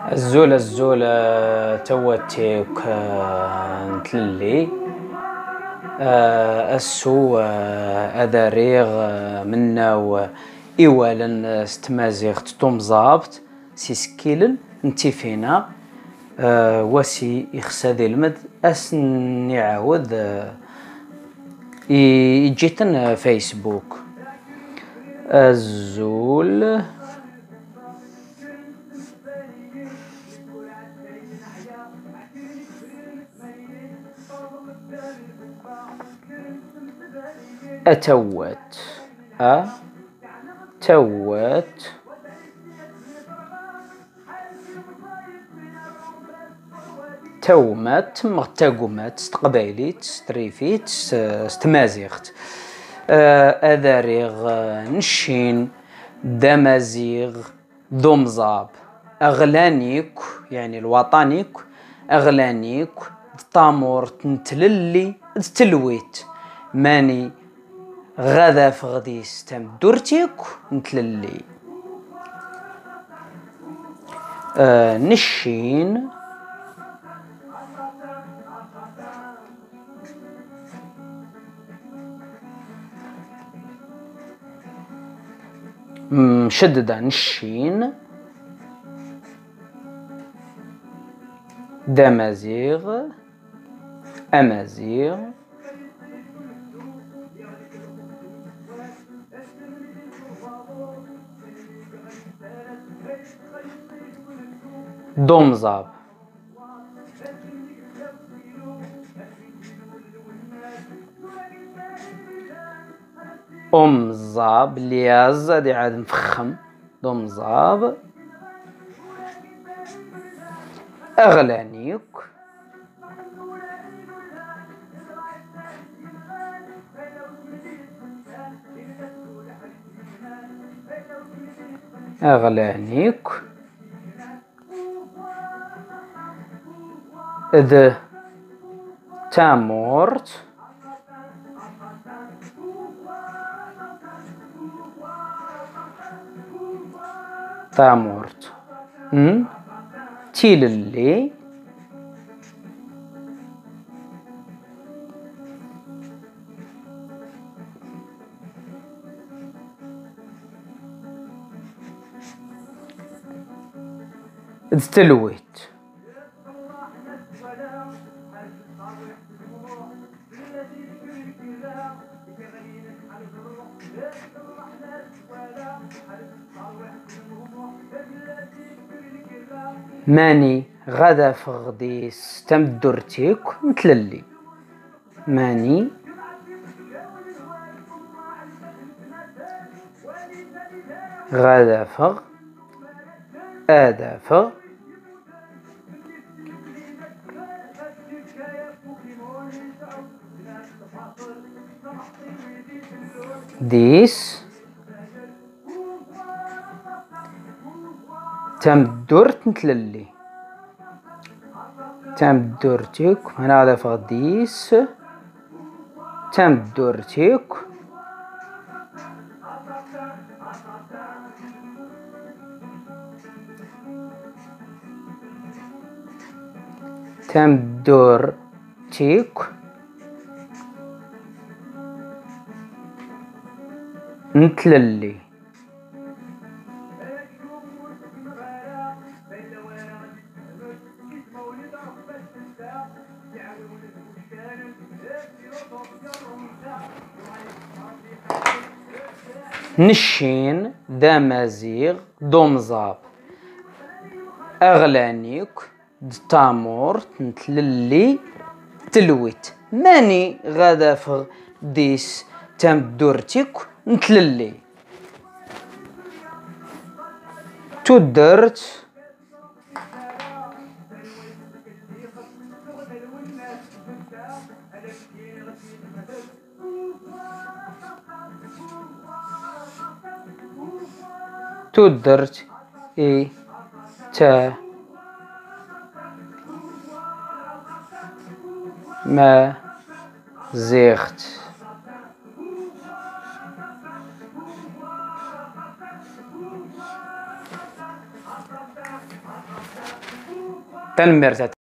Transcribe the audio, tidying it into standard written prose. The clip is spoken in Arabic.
الزول تواتيك نتللي السو أداريغ منا إيوالا ستمازيغ تطومزابط سيسكيلن نتيفينا واسي إخسادي المد أسن يعاود يجيتن فيسبوك الزول أتوت تومات مغتاقومات ستقبايليت ستريفيت ستمازيغت أذاريغ نشين دمازيغ دومزاب أغلانيك يعني الوطنيك أغلانيك طامور تنتللي تلويت ماني غدا فغديس تم دورتيك نتللي نشين مشددة نشين دمازيغ أمازيغ دومزاب أمزاب لياز دي عاد مفخم دومزاب أغلانيك إذ تامورت تيللي تلويت ماني غدا فغديس تمدرتيك نتللي ماني غدا فغ آدافغ ديس تمدرت نتللي تمدرتيك هنا غدا فغ ديس تمدرتيك نتللي نشين دمازيغ دومزاب أغلانيك دتامور نتللي تلويت ماني غدا فغ ديس تمدورتيك نتللي تدرت إي تا ما زيغت تنمرت.